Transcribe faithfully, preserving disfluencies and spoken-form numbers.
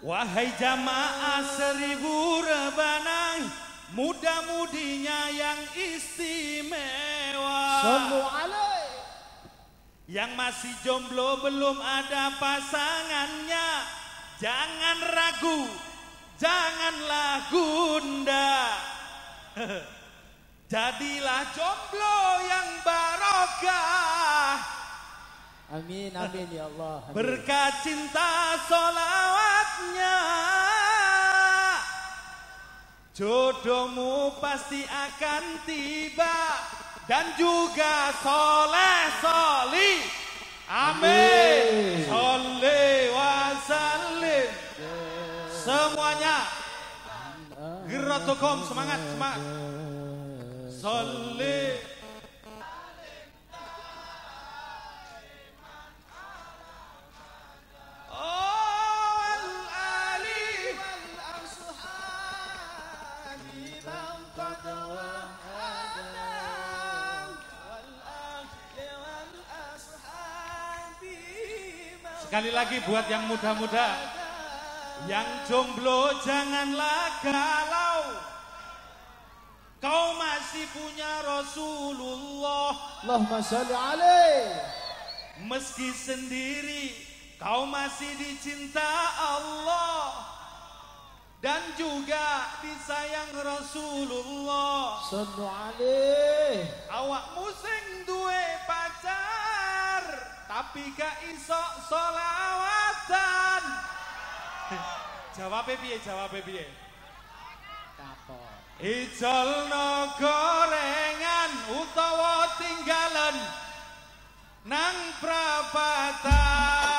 Wahai jamaah seribu rebanang, muda-mudinya yang istimewa. Sallu alaih. Yang masih jomblo belum ada pasangannya, jangan ragu, janganlah gundah. Jadilah jomblo yang barokah. Amin, amin ya Allah. Amin. Berkat cinta solawatnya, jodohmu pasti akan tiba dan juga soleh solih. Amin. Soleh wasallim. Semuanya Gerotokom semangat semangat. Soleh. Sekali lagi buat yang muda-muda, yang jomblo janganlah galau. Kau masih punya Rasulullah. Allahumma sholli alaih. Meski sendiri, kau masih dicinta Allah dan juga disayang Rasulullah. Sallu alaih. Awakmu sing duwe pacar tapi gak iso solawatan. Jawabnya piye, jawabnya piye? Kapok. Ijolno gorengan utawa tinggalan nang prapatan.